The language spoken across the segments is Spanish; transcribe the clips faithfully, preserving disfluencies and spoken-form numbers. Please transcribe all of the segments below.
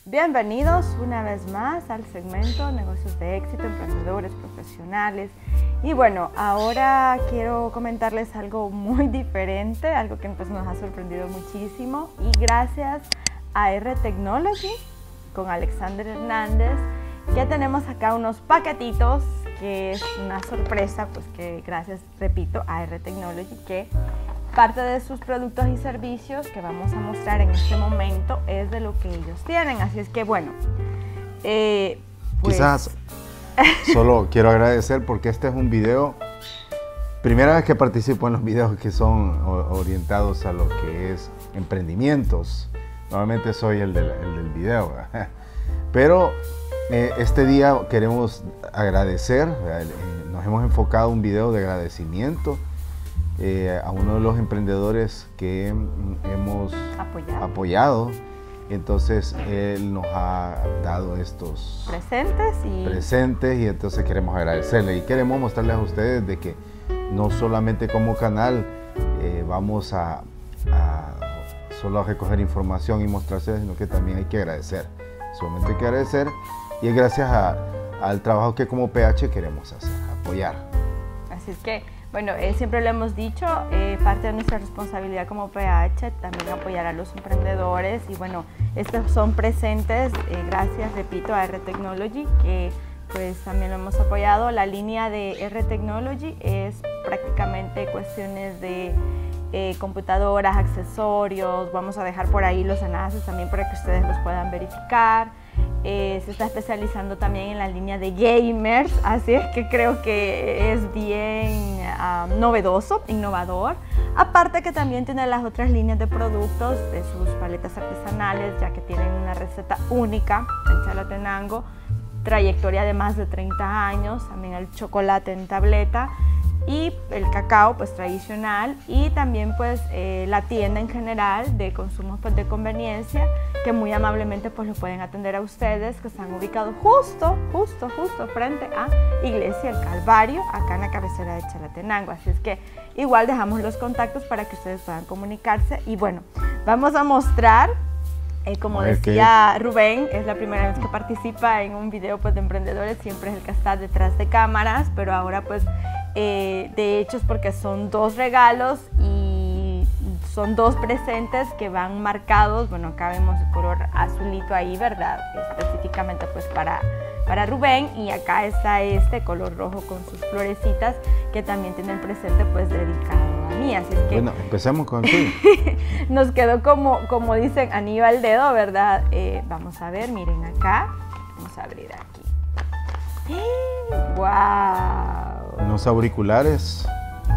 Bienvenidos una vez más al segmento Negocios de Éxito, Emprendedores Profesionales. Y bueno, ahora quiero comentarles algo muy diferente, algo que pues, nos ha sorprendido muchísimo. Y gracias a R Technology, con Alexander Hernández, ya tenemos acá unos paquetitos, que es una sorpresa, pues que gracias, repito, a R Technology, que parte de sus productos y servicios que vamos a mostrar en este momento es de lo que ellos tienen. Así es que bueno, eh, pues... quizás solo quiero agradecer porque este es un video, primera vez que participo en los videos que son orientados a lo que es emprendimientos. Normalmente soy el del, el del video, ¿verdad? Pero eh, este día queremos agradecer, eh, nos hemos enfocado en un video de agradecimiento Eh, a uno de los emprendedores que hemos apoyado. apoyado. Entonces él nos ha dado estos presentes y... presentes y entonces queremos agradecerle y queremos mostrarles a ustedes de que no solamente como canal eh, vamos a, a solo a recoger información y mostrarse, sino que también hay que agradecer, solamente hay que agradecer, y es gracias a, al trabajo que como P H queremos hacer, apoyar. Así es que bueno, eh, siempre lo hemos dicho, eh, parte de nuestra responsabilidad como P H también apoyar a los emprendedores, y bueno, estos son presentes eh, gracias, repito, a R Technology, que pues también lo hemos apoyado. La línea de R Technology es prácticamente cuestiones de eh, computadoras, accesorios. Vamos a dejar por ahí los enlaces también para que ustedes los puedan verificar. Eh, se está especializando también en la línea de gamers, así es que creo que es bien um, novedoso, innovador. Aparte que también tiene las otras líneas de productos de sus paletas artesanales, ya que tienen una receta única en Chalatenango, trayectoria de más de treinta años, también el chocolate en tableta y el cacao pues tradicional, y también pues eh, la tienda en general de consumos pues, de conveniencia, que muy amablemente pues lo pueden atender a ustedes, que están ubicados justo, justo, justo frente a Iglesia El Calvario, acá en la cabecera de Chalatenango. Así es que igual dejamos los contactos para que ustedes puedan comunicarse. Y bueno, vamos a mostrar, eh, como decía Rubén, es la primera vez que participa en un video pues, de emprendedores, siempre es el que está detrás de cámaras, pero ahora pues Eh, de hecho es porque son dos regalos y son dos presentes que van marcados. Bueno, acá vemos el color azulito ahí, ¿verdad? Específicamente pues para, para Rubén, y acá está este color rojo con sus florecitas que también tiene el presente pues dedicado a mí. Así es que bueno, empecemos con sí. Nos quedó como, como dicen, anillo al dedo, ¿verdad? Eh, vamos a ver, miren acá, vamos a abrir aquí. ¡Wow! Unos auriculares.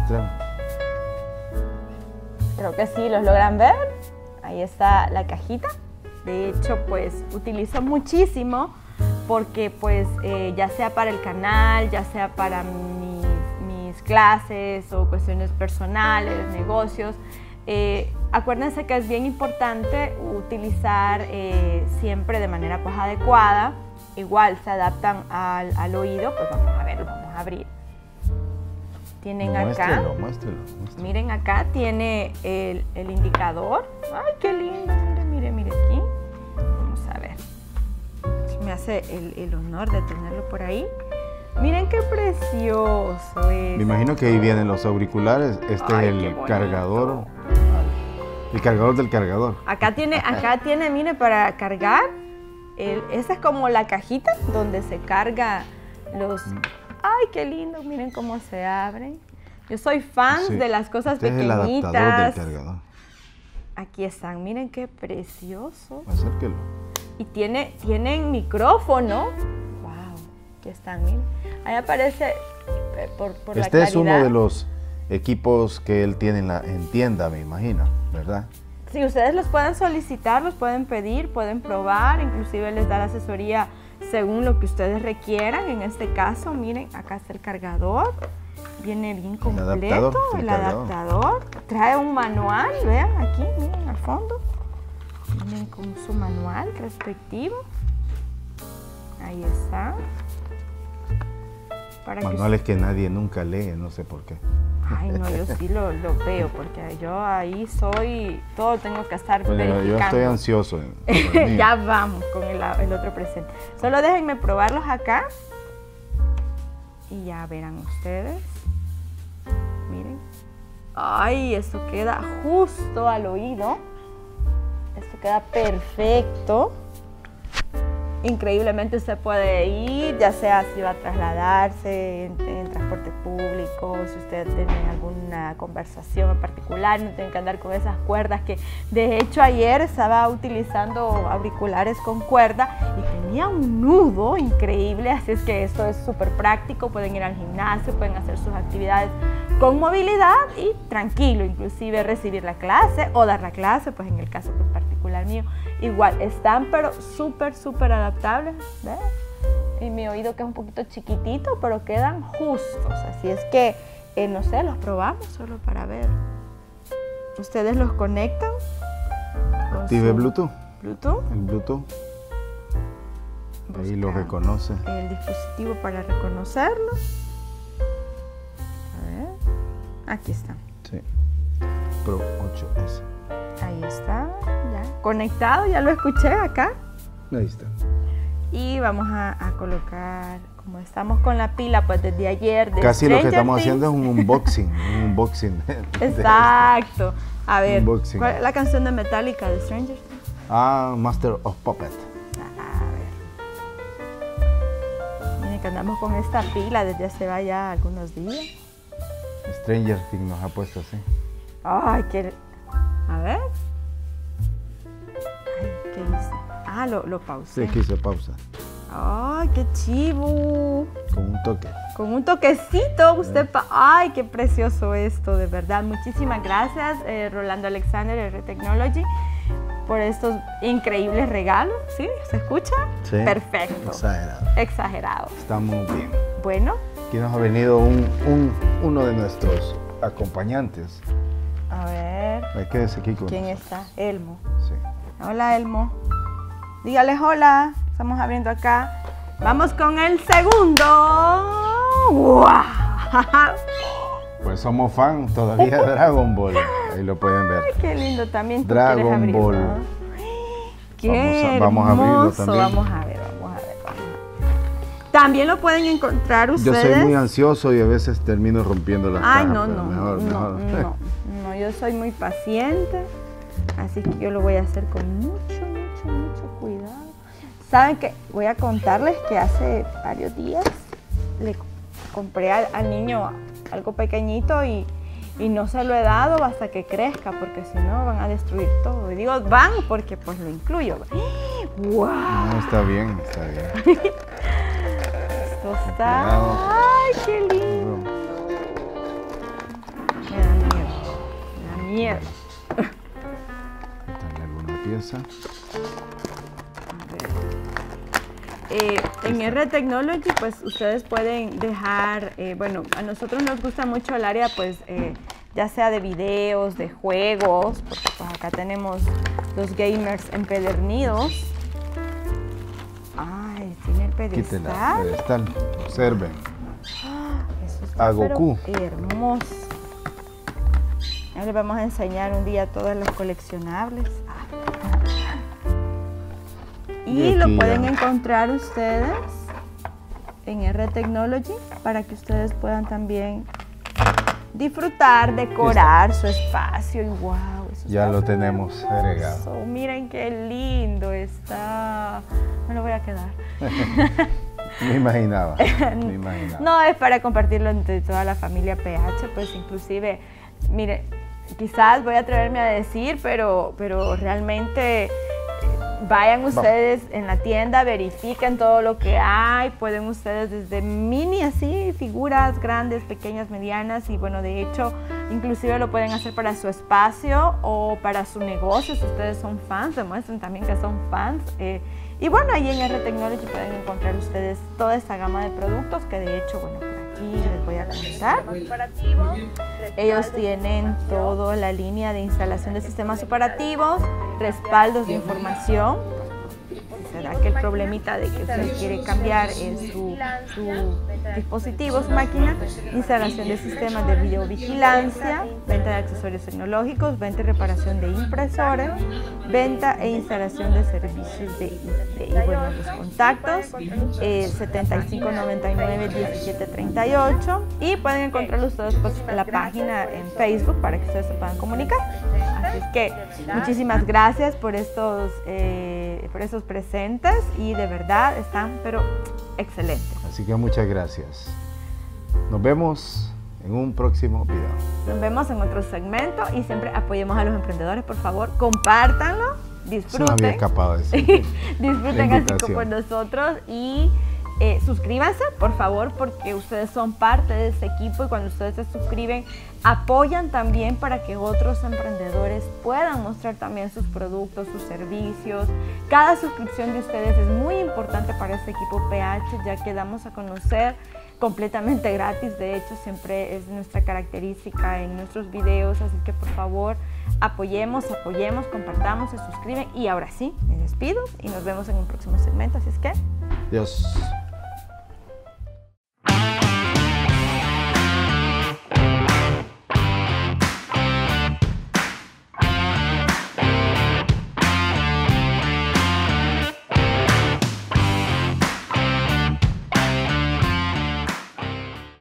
Creo que sí, ¿los logran ver? Ahí está la cajita. De hecho, pues utilizo muchísimo porque pues eh, ya sea para el canal, ya sea para mis, mis clases o cuestiones personales, negocios, eh, acuérdense que es bien importante utilizar eh, siempre de manera pues adecuada. Igual se adaptan al, al oído, pues vamos a ver, vamos a abrir. Tienen muéstrelo, acá, muéstrelo, muéstrelo. Miren acá, tiene el, el indicador. ¡Ay, qué lindo! Mire, mire, mire aquí. Vamos a ver. Me hace el, el honor de tenerlo por ahí. Miren qué precioso es. Me imagino que ahí vienen los auriculares. Este Ay, es el cargador. El cargador del cargador. Acá tiene, acá tiene, mire, para cargar. El, esa es como la cajita donde se carga los... ¡Ay, qué lindo! Miren cómo se abren. Yo soy fan sí. de las cosas este pequeñitas. Es el adaptador del cargador. Aquí están, miren qué precioso. Acérquelo. Y tiene, tienen micrófono. ¡Wow! Aquí están, miren. Ahí aparece por, por este la es uno de los equipos que él tiene en, la, en tienda, me imagino, ¿verdad? Sí, ustedes los pueden solicitar, los pueden pedir, pueden probar, inclusive les da la asesoría según lo que ustedes requieran. En este caso, miren, acá está el cargador, viene bien completo, el adaptador, el el adaptador. Trae un manual, vean aquí, miren al fondo, vienen con su manual respectivo, ahí está. Para Manuales que, que nadie nunca lee, no sé por qué. Ay, no, yo sí lo, lo veo, porque yo ahí soy, todo tengo que estar Bueno, verificando. yo estoy ansioso. En, Ya vamos con el, el otro presente. Solo déjenme probarlos acá. Y ya verán ustedes. Miren. Ay, esto queda justo al oído. Esto queda perfecto. Increíblemente usted puede ir, ya sea si va a trasladarse en, en transporte público, si usted tiene alguna conversación en particular, no tiene que andar con esas cuerdas que de hecho ayer estaba utilizando auriculares con cuerda y tenía un nudo increíble, así es que esto es súper práctico, pueden ir al gimnasio, pueden hacer sus actividades con movilidad y tranquilo, inclusive recibir la clase o dar la clase, pues en el caso pues, particular mío. Igual, están pero súper, súper adaptables, ¿ves? Y mi oído que es un poquito chiquitito, pero quedan justos. Así es que, eh, no sé, los probamos solo para ver. Ustedes los conectan. Active Bluetooth. Bluetooth. El Bluetooth. Ahí lo Busca reconoce. el dispositivo para reconocerlo. A ver. Aquí está. Sí. Pro ocho ese. Ahí está, ya conectado, ya lo escuché acá. Ahí está. Y vamos a, a colocar, como estamos con la pila pues desde ayer. De Casi lo que Stranger estamos Things. haciendo es un unboxing. Un unboxing. de- de Exacto. A ver, Unboxing. ¿cuál es la canción de Metallica de Stranger Things? Ah, Master of Puppet. A ver. Miren que andamos con esta pila desde hace ya algunos días. Stranger Things nos ha puesto así. Ay, qué... A ver. Ay, ¿qué hice? Ah, lo, lo Sí, pausé. aquí se pausa. Ay, qué chivo. Con un toque. Con un toquecito, usted... pa- ¡Ay, qué precioso esto! De verdad, muchísimas gracias, eh, Rolando Alexander, R Technology, por estos increíbles regalos. ¿Sí? ¿Se escucha? Sí. Perfecto. Exagerado. Exagerado. Estamos bien. Bueno, Aquí nos ha venido un, un- uno de nuestros acompañantes. a ver, Ahí quédese aquí con ¿quién nosotros. está? Elmo. Sí. Hola, Elmo. Dígales hola. Estamos abriendo acá. Vamos con el segundo. ¡Guau! Pues somos fan todavía de Dragon Ball. Ahí lo pueden ver. Qué lindo también. ¿Tú Dragon quieres abrirlo? Ball. Qué Vamos a- vamos a abrirlo hermoso. también. Vamos a ver, vamos a ver. Vamos a ver. También lo pueden encontrar Yo ustedes. soy muy ansioso y a veces termino rompiendo las Ay, cajas. no, pero no, mejor, no, mejor. no, no, yo soy muy paciente, así que yo lo voy a hacer con mucho, mucho, mucho cuidado. ¿Saben qué? Voy a contarles que hace varios días le compré al, al niño algo pequeñito y, y no se lo he dado hasta que crezca, porque si no van a destruir todo. Y digo van porque pues lo incluyo. ¡Wow! No, está bien, está bien. Esto está... Cuidado. ¡Ay, qué lindo! Me da miedo, me da miedo. Darle alguna pieza. Eh, en R Technology, pues ustedes pueden dejar, eh, bueno, a nosotros nos gusta mucho el área, pues, eh, ya sea de videos, de juegos, porque pues acá tenemos los gamers empedernidos. Ay, tiene el Quítela. pedestal. Pedestal. Observen. Eso está A Goku. pero hermoso. Ahora les vamos a enseñar un día todos los coleccionables. Y Y lo aquí pueden ya. encontrar ustedes en R Technology para que ustedes puedan también disfrutar, decorar su espacio. Y wow, eso Ya está lo tenemos agregado. hermoso. Miren qué lindo está. Me lo voy a quedar. Me imaginaba. Me imaginaba. No, es para compartirlo entre toda la familia P H, pues inclusive, mire, quizás voy a atreverme a decir, pero, pero realmente eh, vayan ustedes en la tienda, verifiquen todo lo que hay, pueden ustedes desde mini así, figuras grandes, pequeñas, medianas, y bueno, de hecho, inclusive lo pueden hacer para su espacio o para su negocio, si ustedes son fans, demuestren también que son fans. Eh, y bueno, ahí en R Technology pueden encontrar ustedes toda esta gama de productos que de hecho, bueno, por aquí les voy a comentar. Ellos tienen toda la línea de instalación de sistemas operativos, respaldos de información, Si se da aquel problemita de que usted quiere cambiar eh, su, su dispositivo, su máquina, instalación de sistemas de videovigilancia, venta de accesorios tecnológicos, venta y reparación de impresores, venta e instalación de servicios de I T. Y bueno, los contactos, eh, setenta y cinco noventa y nueve diecisiete treinta y ocho, y pueden encontrar ustedes pues, la página en Facebook para que ustedes se puedan comunicar. Así es que muchísimas gracias por estos, eh, por estos presentes y de verdad están pero excelentes. Así que muchas gracias. Nos vemos en un próximo video. Nos vemos en otro segmento y siempre apoyemos a los emprendedores, por favor, compártanlo, disfruten. Se me había escapado eso. Disfruten así como nosotros y eh, suscríbanse, por favor, porque ustedes son parte de este equipo y cuando ustedes se suscriben, apoyan también para que otros emprendedores puedan mostrar también sus productos, sus servicios. Cada suscripción de ustedes es muy importante para este equipo P H, ya que damos a conocer completamente gratis. De hecho, siempre es nuestra característica en nuestros videos, así que por favor apoyemos, apoyemos, compartamos, se suscriben y ahora sí, me despido y nos vemos en un próximo segmento, así es que Dios.